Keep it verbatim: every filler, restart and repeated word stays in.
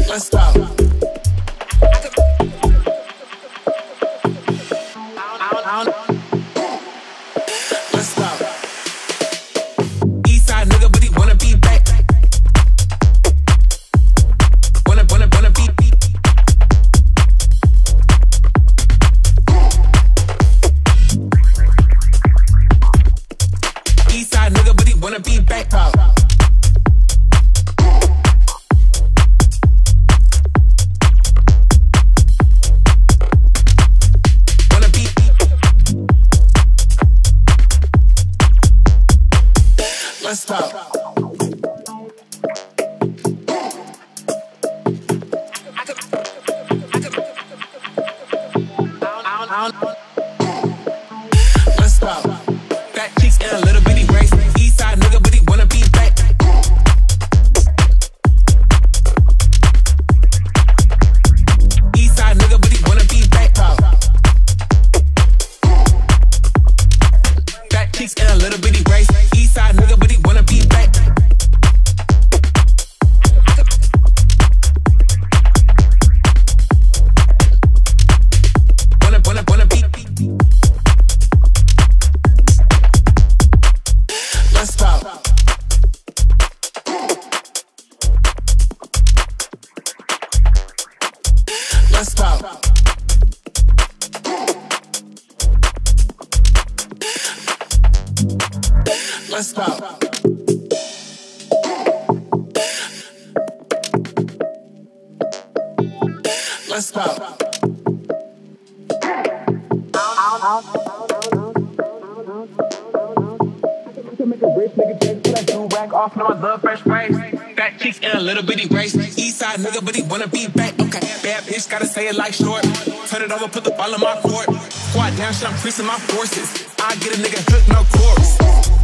Let's stop. Let's stop. Eastside nigga, but he wanna be back. Wanna, wanna, wanna be. Eastside nigga, but he wanna be back. Pop. Let's stop. Let's stop. Fat cheeks and a little bitty waist. Eastside nigga, but he wanna be back. Eastside nigga, but he wanna be back. Fat cheeks and a little bitty waist. Eastside nigga, but he wanna be back. Wanna, wanna, wanna be. Let's stop. Let's stop. Let's stop. Let's stop. Make a rich nigga chase, put that do rag off, know I love fresh waves. Fat cheeks and a little bitty waist. Eastside nigga, but he wanna be back. Okay, bad bitch, gotta say it like short. Turn it over, put the ball in my court. Squat down, shit, I'm creasing my forces. I get a nigga hooked, no chorus.